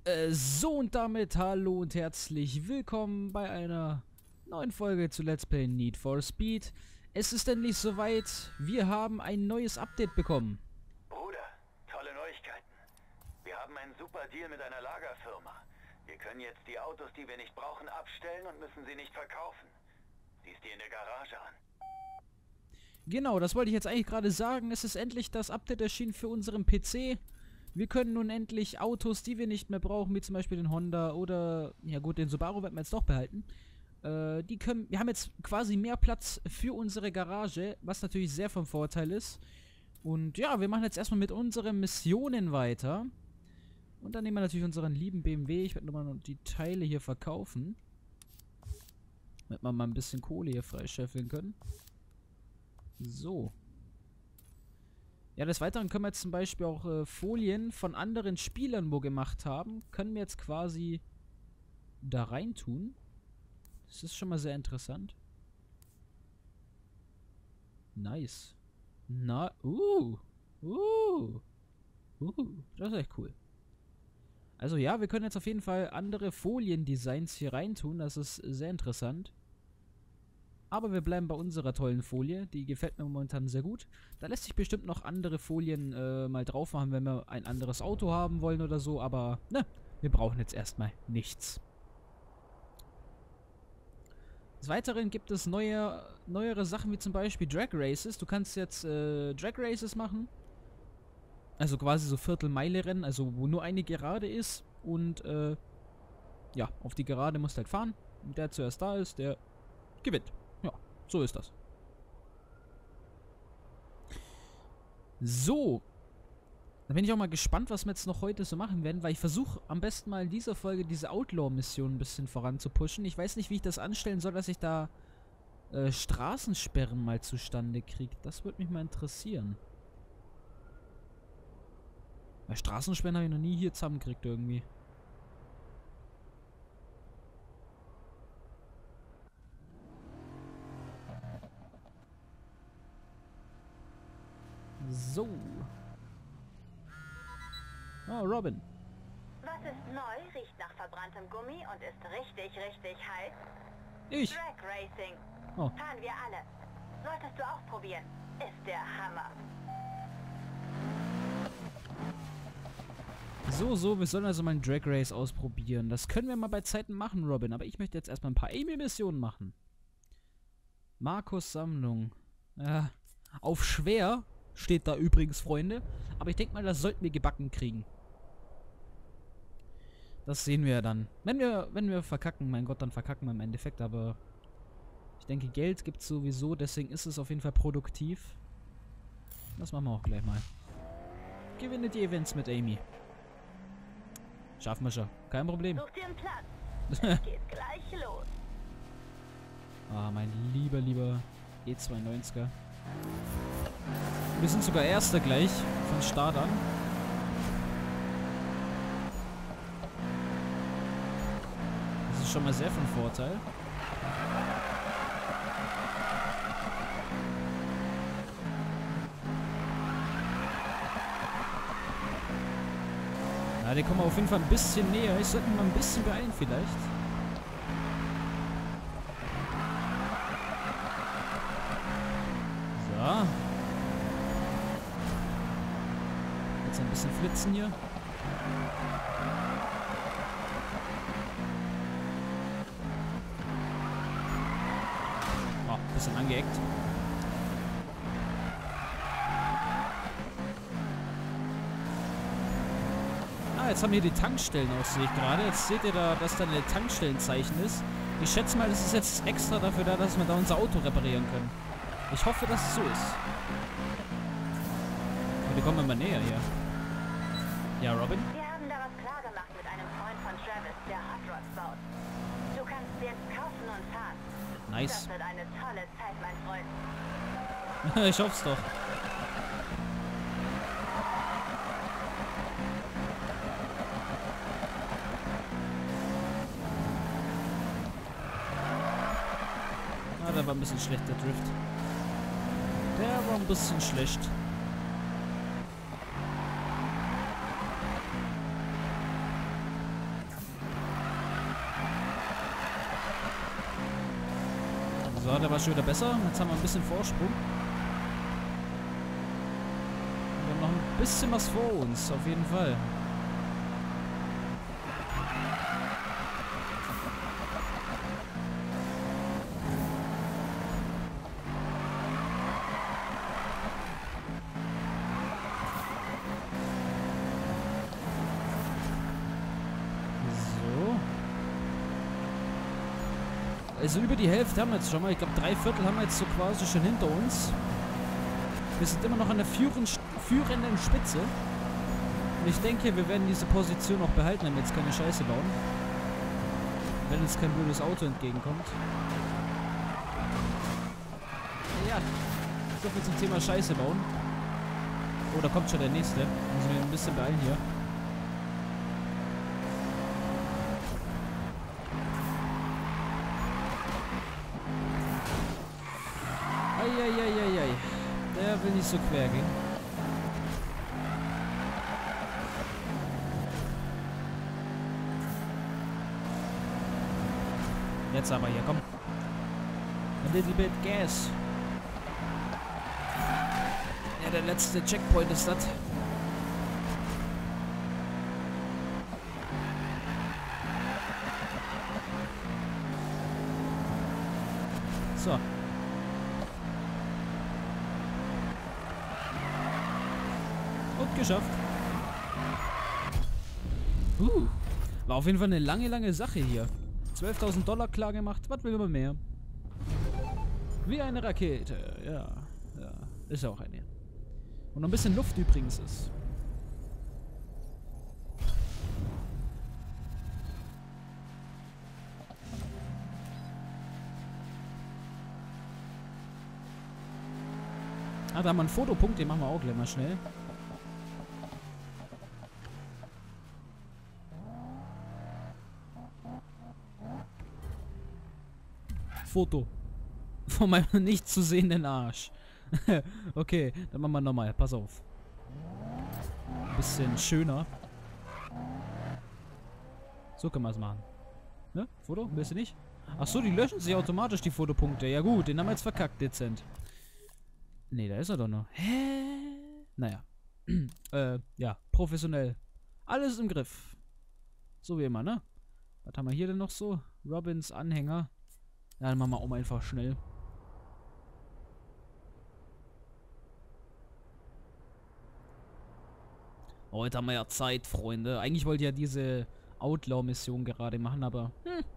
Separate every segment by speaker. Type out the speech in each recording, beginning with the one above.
Speaker 1: So und damit hallo und herzlich willkommen bei einer neuen Folge zu Let's Play Need for Speed. Es ist endlich soweit, wir haben ein neues Update bekommen.
Speaker 2: Bruder, tolle Neuigkeiten. Wir haben einen super Deal mit einer Lagerfirma. Wir können jetzt die Autos, die wir nicht brauchen, abstellen und müssen sie nicht verkaufen. Siehst die in der Garage an.
Speaker 1: Genau, das wollte ich jetzt eigentlich gerade sagen. Es ist endlich das Update erschienen für unseren PC. Wir können nun endlich Autos, die wir nicht mehr brauchen, wie zum Beispiel den Honda oder, ja gut, den Subaru werden wir jetzt doch behalten. Wir haben jetzt quasi mehr Platz für unsere Garage, was natürlich sehr vom Vorteil ist. Und ja, wir machen jetzt erstmal mit unseren Missionen weiter. Und dann nehmen wir natürlich unseren lieben BMW. Ich werde nochmal die Teile hier verkaufen. Damit wir mal ein bisschen Kohle hier freischeffeln können. So. Ja, des Weiteren können wir jetzt zum Beispiel auch Folien von anderen Spielern wo gemacht haben, können wir jetzt quasi da rein tun. Das ist schon mal sehr interessant. Nice. Na, das ist echt cool. Also ja, wir können jetzt auf jeden Fall andere Foliendesigns hier reintun, das ist sehr interessant. Aber wir bleiben bei unserer tollen Folie. Die gefällt mir momentan sehr gut. Da lässt sich bestimmt noch andere Folien mal drauf machen, wenn wir ein anderes Auto haben wollen oder so. Aber, ne, wir brauchen jetzt erstmal nichts. Des Weiteren gibt es neuere Sachen, wie zum Beispiel Drag Races. Du kannst jetzt Drag Races machen. Also quasi so Viertelmeile-Rennen, also wo nur eine Gerade ist. Und, ja, auf die Gerade musst du halt fahren. Und der zuerst da ist, der gewinnt. Ja, so ist das. So. Da bin ich auch mal gespannt, was wir jetzt noch heute so machen werden, weil ich versuche am besten mal in dieser Folge diese Outlaw-Mission ein bisschen voranzupushen. Ich weiß nicht, wie ich das anstellen soll, dass ich da Straßensperren mal zustande kriege. Das würde mich mal interessieren. Weil Straßensperren habe ich noch nie hier zusammengekriegt irgendwie. So. Oh, Robin.
Speaker 3: Was ist neu, riecht nach verbranntem Gummi und ist richtig heiß?
Speaker 1: Ich.
Speaker 3: Drag Racing.
Speaker 1: Oh.
Speaker 3: Fahren wir alle. Solltest du auch probieren. Ist der Hammer.
Speaker 1: So, wir sollen also mal einen Drag Race ausprobieren. Das können wir mal bei Zeiten machen, Robin. Aber ich möchte jetzt erstmal ein paar Amy-Missionen machen. Markus Sammlung. Ja, auf schwer steht da übrigens, Freunde. Aber ich denke mal, das sollten wir gebacken kriegen. Das sehen wir ja dann. Wenn wir verkacken, mein Gott, dann verkacken wir im Endeffekt. Aber ich denke, Geld gibt es sowieso. Deswegen ist es auf jeden Fall produktiv. Das machen wir auch gleich mal. Gewinne die Events mit Amy. Schaffen wir schon. Kein Problem.
Speaker 3: Such dir einen Platz. Es geht gleich los.
Speaker 1: Ah, mein lieber E290er. Wir sind sogar Erster gleich. Von Start an. Das ist schon mal sehr von Vorteil. Ja, den kommen wir auf jeden Fall ein bisschen näher. Ich sollte mich mal ein bisschen beeilen vielleicht. So. Jetzt ein bisschen flitzen hier. Oh, ein bisschen angeeckt. Jetzt haben wir die Tankstellen auch, sehe ich gerade. Jetzt seht ihr da, dass da eine Tankstellenzeichen ist. Ich schätze mal, das ist jetzt extra dafür da, dass wir da unser Auto reparieren können. Ich hoffe, dass es so ist. Aber die kommen immer näher hier. Ja, Robin?
Speaker 3: Wir haben da was klar gemacht mit einem Freund von Travis, der Hot Rods baut. Du kannst sie jetzt kaufen und fahren.
Speaker 1: Nice.
Speaker 3: Das wird eine tolle Zeit, mein Freund.
Speaker 1: Ich hoff's doch. Der war ein bisschen schlecht, der Drift. Der war ein bisschen schlecht. da war es schon wieder besser. Jetzt haben wir ein bisschen Vorsprung. Wir haben noch ein bisschen was vor uns, auf jeden Fall. Also über die Hälfte haben wir jetzt schon mal. Ich glaube, 3/4 haben wir jetzt so quasi schon hinter uns. Wir sind immer noch an der führenden Spitze. Und ich denke, wir werden diese Position auch behalten, wenn wir jetzt keine Scheiße bauen. Wenn uns kein blödes Auto entgegenkommt. Ja, so viel zum Thema Scheiße bauen. Oh, da kommt schon der nächste. Müssen wir ein bisschen beeilen hier. Eieieiei. Der will nicht so quer gehen. Jetzt aber hier, komm. A little bit gas. Ja, der letzte Checkpoint ist das. So. Und geschafft. War auf jeden Fall eine lange Sache hier. 12.000 Dollar klar gemacht. Was will man mehr? Wie eine Rakete. Ja. Ist auch eine. Und noch ein bisschen Luft übrigens ist. Ah, da haben wir einen Fotopunkt. Den machen wir auch gleich mal schnell. Foto. Von meinem nicht zu sehenden Arsch. Okay, dann machen wir nochmal. Pass auf. Bisschen schöner. So können wir es machen. Ne? Foto? Willst du nicht? Achso, die löschen sich automatisch, die Fotopunkte. Ja gut, den haben wir jetzt verkackt, dezent. Ne, da ist er doch noch. Hä? Naja. Ja, professionell. Alles im Griff. So wie immer, ne? Was haben wir hier denn noch so? Robins Anhänger. Ja, dann machen wir auch mal einfach schnell. Heute haben wir ja Zeit, Freunde. Eigentlich wollte ich ja diese Outlaw-Mission gerade machen, aber...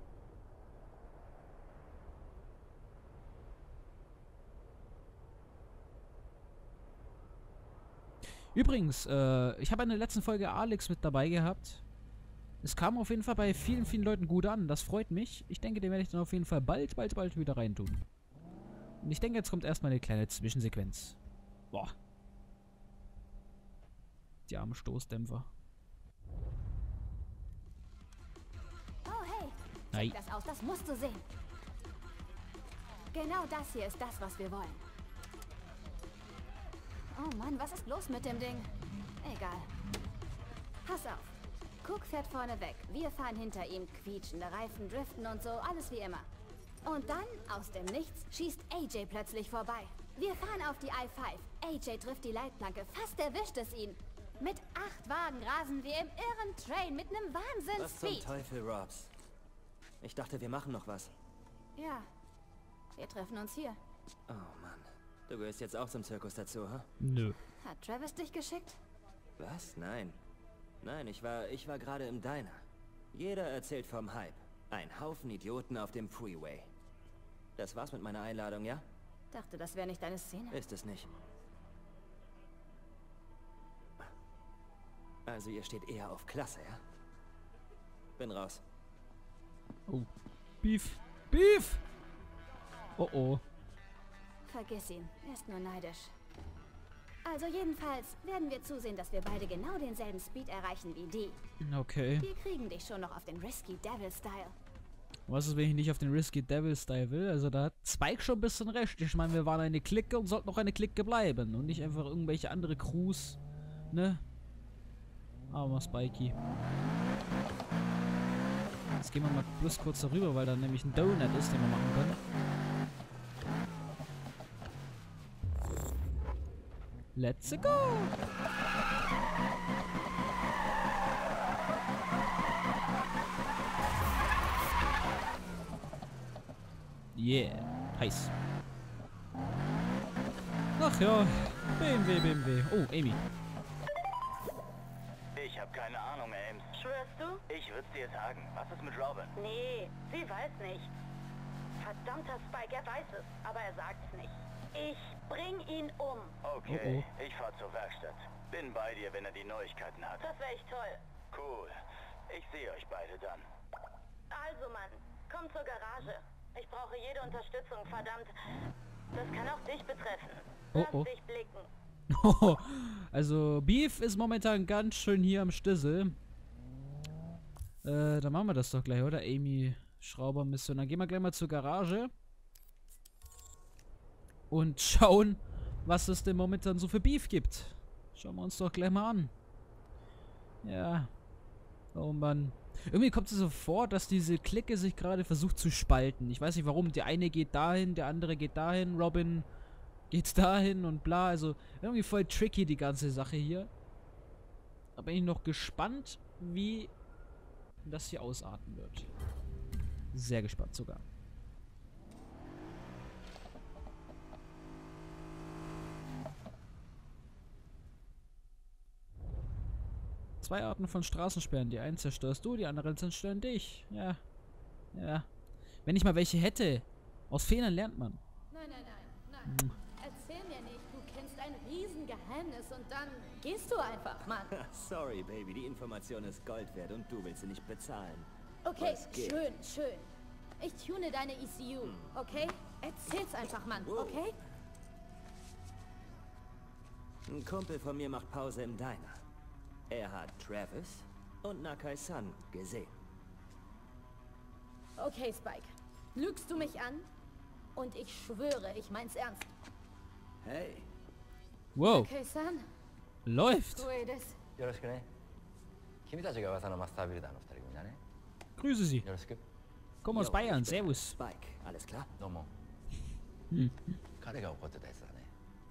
Speaker 1: Übrigens, ich habe in der letzten Folge Alex mit dabei gehabt. Es kam auf jeden Fall bei vielen Leuten gut an. Das freut mich. Ich denke, den werde ich dann auf jeden Fall bald wieder reintun. Und ich denke, jetzt kommt erstmal eine kleine Zwischensequenz. Boah. Die armen Stoßdämpfer.
Speaker 3: Oh, hey.
Speaker 1: Nein.
Speaker 3: Check das aus, das musst du sehen. Genau das hier ist das, was wir wollen. Oh Mann, was ist los mit dem Ding? Egal. Pass auf. Cook fährt vorne weg. Wir fahren hinter ihm, quietschende Reifen, driften und so, alles wie immer. Und dann, aus dem Nichts, schießt AJ plötzlich vorbei. Wir fahren auf die I-5. AJ trifft die Leitplanke, fast erwischt es ihn. Mit 8 Wagen rasen wir im irren Train mit einem Wahnsinns-Speed.
Speaker 4: Was zum Teufel, Robs? Ich dachte, wir machen noch was.
Speaker 3: Ja, wir treffen uns hier.
Speaker 4: Oh Mann. Du gehörst jetzt auch zum Zirkus dazu, ha?
Speaker 1: Nö.
Speaker 3: Hat Travis dich geschickt?
Speaker 4: Was? Nein. Nein, ich war gerade im Diner. Jeder erzählt vom Hype. Ein Haufen Idioten auf dem Freeway. Das war's mit meiner Einladung, ja?
Speaker 3: Dachte, das wäre nicht deine Szene.
Speaker 4: Ist es nicht. Also ihr steht eher auf Klasse, ja? Bin raus.
Speaker 1: Oh. Beef. Beef! Oh oh.
Speaker 3: Vergiss ihn, er ist nur neidisch. Also jedenfalls werden wir zusehen, dass wir beide genau denselben Speed erreichen wie die.
Speaker 1: Okay.
Speaker 3: Wir kriegen dich schon noch auf den Risky Devil Style.
Speaker 1: Was ist, wenn ich nicht auf den Risky Devil Style will? Also da hat Spike schon ein bisschen recht. Ich meine, wir waren eine Clique und sollten noch eine Clique bleiben. Und nicht einfach irgendwelche andere Crews. Ne? Aber Spikey. Jetzt gehen wir mal bloß kurz darüber, weil da nämlich ein Donut ist, den wir machen können. Let's go! Yeah, heiß. Ach ja, BMW. Oh, Amy.
Speaker 2: Ich habe keine Ahnung, Ames.
Speaker 5: Schwörst du?
Speaker 2: Ich würde es dir sagen. Was ist mit Robin?
Speaker 5: Nee, sie weiß nicht. Verdammter Spike, er weiß es, aber er sagt's nicht. Ich bring ihn um.
Speaker 2: Okay, ich fahr zur Werkstatt. Bin bei dir, wenn er die Neuigkeiten hat.
Speaker 5: Das wäre echt toll.
Speaker 2: Cool. Ich sehe euch beide dann.
Speaker 5: Also, Mann, komm zur Garage. Ich brauche jede Unterstützung, verdammt. Das kann auch dich betreffen. Lass dich blicken.
Speaker 1: Also, Beef ist momentan ganz schön hier am Stissel. Dann machen wir das doch gleich, oder? Amy Schraubermission. Dann gehen wir gleich mal zur Garage. Und schauen, was es denn momentan so für Beef gibt. Schauen wir uns doch gleich mal an. Ja. Oh Mann. Irgendwie kommt es so vor, dass diese Clique sich gerade versucht zu spalten. Ich weiß nicht warum. Der eine geht dahin, der andere geht dahin. Robin geht dahin und bla. Also irgendwie voll tricky die ganze Sache hier. Da bin ich noch gespannt, wie das hier ausarten wird. Sehr gespannt sogar. Zwei Arten von Straßensperren. Die einen zerstörst du, die anderen zerstören dich. Ja. Ja. Wenn ich mal welche hätte. Aus Fehlern lernt man.
Speaker 3: Nein. Erzähl mir nicht, du kennst ein Riesengeheimnis und dann gehst du einfach, Mann.
Speaker 4: Sorry, Baby, die Information ist Gold wert und du willst sie nicht bezahlen.
Speaker 3: Okay,
Speaker 4: Was geht?
Speaker 3: schön. Ich tune deine ECU, okay? Erzähl's einfach, Mann, okay?
Speaker 4: Ein Kumpel von mir macht Pause im Diner. Er hat Travis und Nakai-san gesehen.
Speaker 3: Okay, Spike. Lügst du mich an? Und ich schwöre, ich mein's ernst.
Speaker 4: Hey,
Speaker 1: Wow.
Speaker 3: Okay-san,
Speaker 1: Läuft.
Speaker 3: du das.
Speaker 6: よろしくね。君たちが噂のマスタービルダーの二人組だね。
Speaker 1: Grüße Sie.
Speaker 6: よろしく。
Speaker 1: Komm aus
Speaker 4: yo,
Speaker 1: Bayern.
Speaker 4: ich bin
Speaker 1: Servus.
Speaker 4: Spike, alles klar?
Speaker 6: どうも。彼が怒ってたやつだね。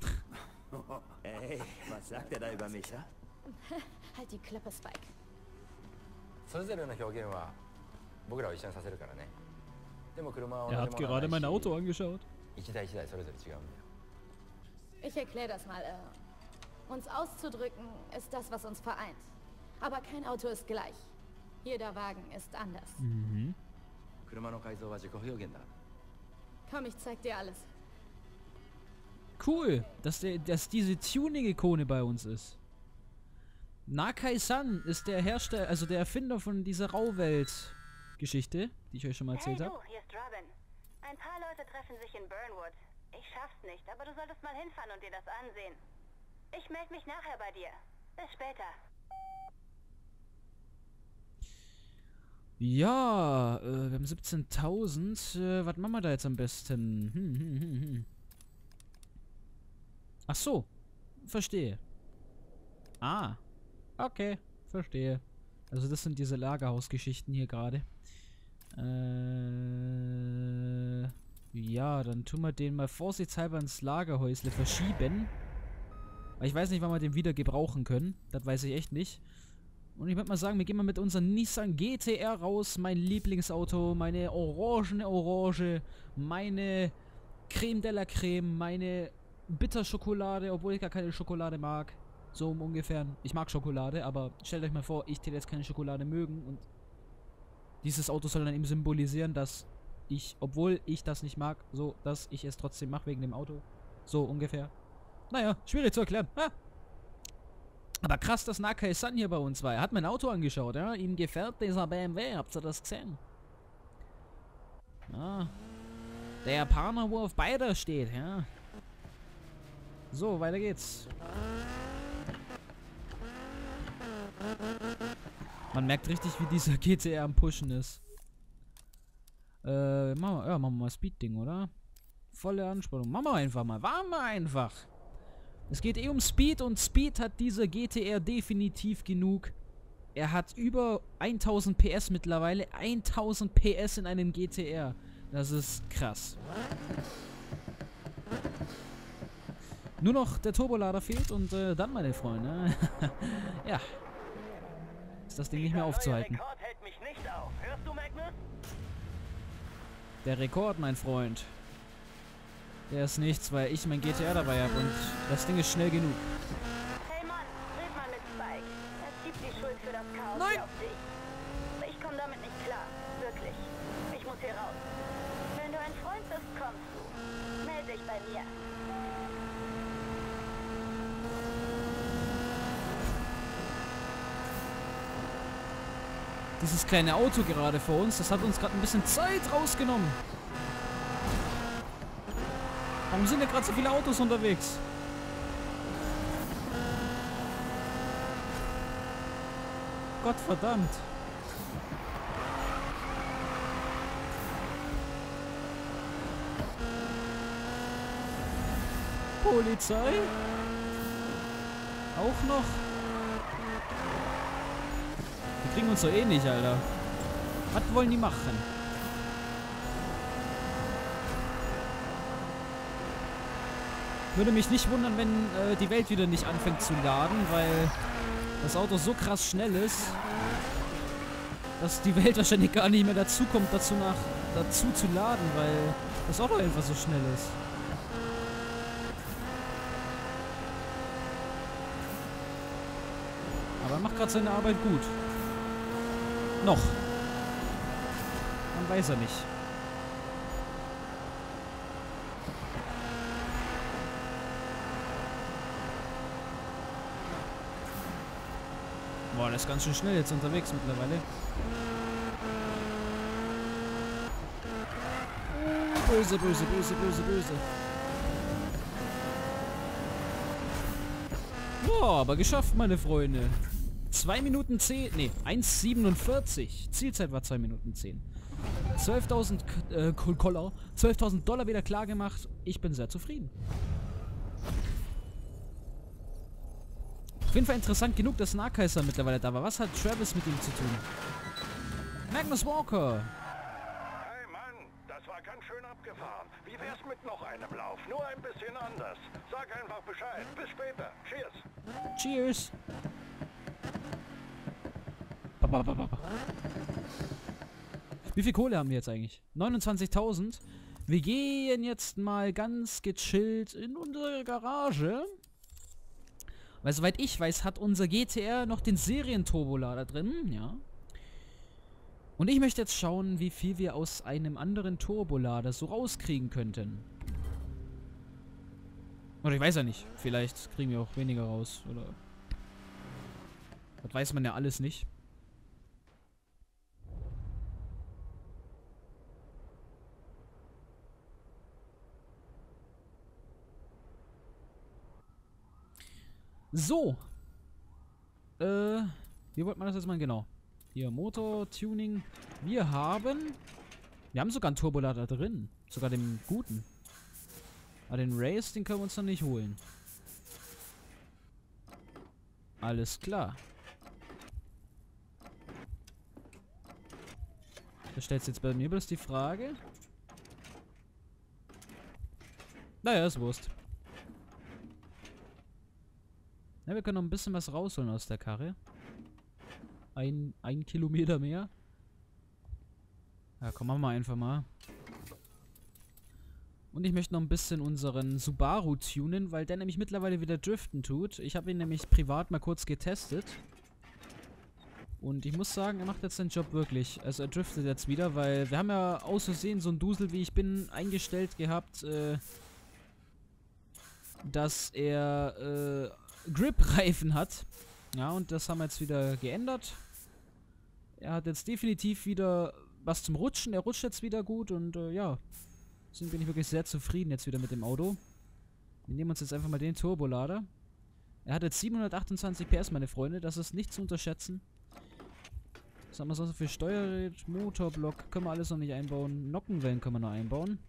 Speaker 4: Ey, was sagt er da über mich, ha?
Speaker 3: Halt die Klappe, Spike.
Speaker 6: それぞれの表現は僕らを一緒にさせるからね。でも車は
Speaker 1: Er
Speaker 6: 同
Speaker 1: hat
Speaker 6: じものは
Speaker 1: gerade
Speaker 6: ない
Speaker 1: mein
Speaker 6: し
Speaker 1: Auto angeschaut.
Speaker 6: 一台一台それぞれ違うんだよ。
Speaker 3: Ich erkläre das mal. Uns auszudrücken ist das, was uns vereint. Aber kein Auto ist gleich. Jeder Wagen ist anders.
Speaker 6: 車の改造は自己表現だ。
Speaker 3: Komm, ich zeig dir alles.
Speaker 1: Cool, dass diese Tuning-Ikone bei uns ist. Nakai-san ist der Hersteller, also der Erfinder von dieser Rauwelt-Geschichte, die ich euch schon mal
Speaker 5: Hey
Speaker 1: erzählt
Speaker 5: du,
Speaker 1: habe.
Speaker 5: hier ist Robin. Ein paar Leute treffen sich in Burnwood. Ich schaff's nicht, aber du solltest mal hinfahren und dir das ansehen. Ich melde mich nachher bei dir. Bis später.
Speaker 1: Ja, wir haben 17.000. Was machen wir da jetzt am besten? Ach so, verstehe. Ah, okay, verstehe. Also das sind diese Lagerhausgeschichten hier gerade. Ja, dann tun wir den mal vorsichtshalber ins Lagerhäusle verschieben. Weil ich weiß nicht, wann wir den wieder gebrauchen können. Das weiß ich echt nicht. Und ich würde mal sagen, wir gehen mal mit unserem Nissan GT-R raus. Mein Lieblingsauto, meine orangene Orange, meine Creme de la Creme, meine Bitterschokolade, obwohl ich gar keine Schokolade mag. So ungefähr. Ich mag Schokolade, aber stellt euch mal vor, ich täte jetzt keine Schokolade mögen. Und dieses Auto soll dann eben symbolisieren, dass ich, obwohl ich das nicht mag, so, dass ich es trotzdem mache wegen dem Auto. So ungefähr. Naja, schwierig zu erklären. Ha! Aber krass, dass Nakai-san hier bei uns war. Er hat mein Auto angeschaut, ja. Ihm gefällt dieser BMW. Habt ihr das gesehen? Ah. Der Japaner, wo auf beider steht, ja. So, weiter geht's. Man merkt richtig, wie dieser GTR am Pushen ist. Machen wir mal Speed-Ding, oder? Volle Anspannung. Machen wir einfach mal. Warten wir einfach. Es geht eh um Speed und Speed hat dieser GTR definitiv genug. Er hat über 1000 PS mittlerweile. 1000 PS in einem GTR. Das ist krass. Nur noch der Turbolader fehlt und dann, meine Freunde, ja, ist das Ding nicht mehr aufzuhalten.
Speaker 2: Der Rekord hält mich nicht auf. Hörst du, Magnus?
Speaker 1: Der Rekord, mein Freund, der ist nichts, weil ich mein GTR dabei habe und das Ding ist schnell genug.
Speaker 5: Hey Mann, red mal mit Spike. Er schiebt die Schuld für das Chaos
Speaker 1: Nein.
Speaker 5: hier auf dich. Ich komme damit nicht klar. Wirklich. Ich muss hier raus. Wenn du ein Freund bist, kommst du. Meld dich bei mir.
Speaker 1: Dieses kleine Auto gerade vor uns, das hat uns gerade ein bisschen Zeit rausgenommen. Warum sind denn gerade so viele Autos unterwegs? Gottverdammt. Polizei? Auch noch? Die kriegen uns doch eh nicht, Alter. Was wollen die machen? Würde mich nicht wundern, wenn die Welt wieder nicht anfängt zu laden, weil das Auto so krass schnell ist, dass die Welt wahrscheinlich gar nicht mehr dazu kommt, dazu zu laden, weil das Auto einfach so schnell ist. Aber er macht gerade seine Arbeit gut. Noch. Man weiß er nicht. Boah, der ist ganz schön schnell jetzt unterwegs mittlerweile. Böse, böse, böse, böse, böse. Boah, aber geschafft, meine Freunde. 2 Minuten 10, nee, 1,47. Zielzeit war 2 Minuten 10. 12.000 12.000 Dollar wieder klar gemacht. Ich bin sehr zufrieden. Auf jeden Fall interessant genug, dass Nahkaiser mittlerweile da war. Was hat Travis mit ihm zu tun? Magnus Walker.
Speaker 2: Hey Mann, das war ganz schön abgefahren. Wie wär's mit noch einem Lauf? Nur ein bisschen anders. Sag einfach Bescheid. Bis später. Cheers.
Speaker 1: Cheers. Wie viel Kohle haben wir jetzt eigentlich? 29.000. Wir gehen jetzt mal ganz gechillt in unsere Garage. Weil soweit ich weiß, hat unser GTR noch den Serienturbolader drin, ja. Und ich möchte jetzt schauen, wie viel wir aus einem anderen Turbolader so rauskriegen könnten. Oder ich weiß ja nicht. Vielleicht kriegen wir auch weniger raus, oder... Das weiß man ja alles nicht. So. Wie wollte man das jetzt mal genau? Hier, Motor, Tuning. Wir haben sogar einen Turbolader drin. Sogar den guten. Aber den Race, den können wir uns noch nicht holen. Alles klar. Da stellt sich jetzt bei mir bloß die Frage. Naja, ist Wurst. Ja, wir können noch ein bisschen was rausholen aus der Karre. Ein Kilometer mehr. Ja, komm, machen wir einfach mal. Und ich möchte noch ein bisschen unseren Subaru tunen, weil der nämlich mittlerweile wieder driften tut. Ich habe ihn nämlich privat mal kurz getestet. Und ich muss sagen, er macht jetzt seinen Job wirklich. Also er driftet jetzt wieder, weil wir haben ja aus Versehen so ein Dusel, wie ich bin, eingestellt gehabt, dass er Grip-Reifen hat. Ja, und das haben wir jetzt wieder geändert. Er hat jetzt definitiv wieder was zum Rutschen. Er rutscht jetzt wieder gut und ja, deswegen bin ich wirklich sehr zufrieden jetzt wieder mit dem Auto. Wir nehmen uns jetzt einfach mal den Turbolader. Er hat jetzt 728 PS, meine Freunde. Das ist nicht zu unterschätzen. Was haben wir sonst für Steuergerät, Motorblock? Können wir alles noch nicht einbauen. Nockenwellen können wir noch einbauen.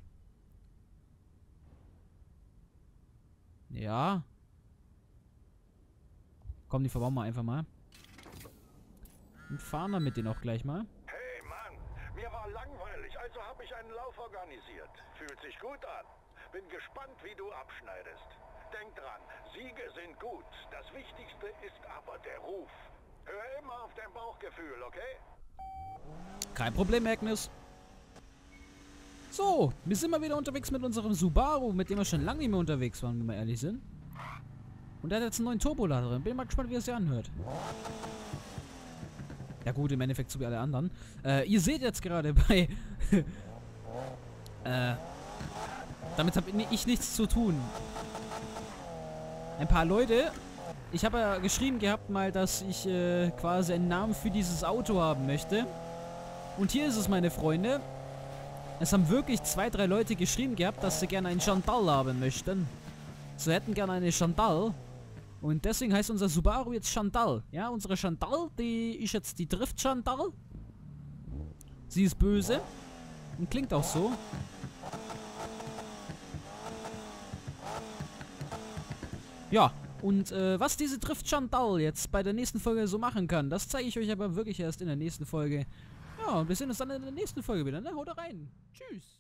Speaker 1: Ja. Komm, die verbauen wir einfach mal. Und fahren wir mit denen auch gleich mal.
Speaker 2: Hey Mann, mir war langweilig, also habe ich einen Lauf organisiert. Fühlt sich gut an. Bin gespannt, wie du abschneidest.
Speaker 7: Denk dran, Siege sind gut. Das Wichtigste ist aber der Ruf. Hör immer auf dein Bauchgefühl, okay?
Speaker 1: Kein Problem, Agnes. So, wir sind mal wieder unterwegs mit unserem Subaru, mit dem wir schon lange nicht mehr unterwegs waren, wenn wir ehrlich sind. Und der hat jetzt einen neuen Turbolader drin. Bin mal gespannt, wie er sich anhört. Ja gut, im Endeffekt so wie alle anderen. Ihr seht jetzt gerade bei... damit habe ich nichts zu tun. Ein paar Leute... Ich habe ja geschrieben gehabt mal, dass ich quasi einen Namen für dieses Auto haben möchte. Und hier ist es, meine Freunde. Es haben wirklich 2, 3 Leute geschrieben gehabt, dass sie gerne einen Chantal haben möchten. Sie hätten gerne eine Chantal. Und deswegen heißt unser Subaru jetzt Chantal. Ja, unsere Chantal, die ist jetzt die Drift Chantal. Sie ist böse. Und klingt auch so. Ja, und was diese Drift Chantal jetzt bei der nächsten Folge so machen kann, das zeige ich euch aber wirklich erst in der nächsten Folge. Ja, und wir sehen uns dann in der nächsten Folge wieder, ne? Haut rein. Tschüss.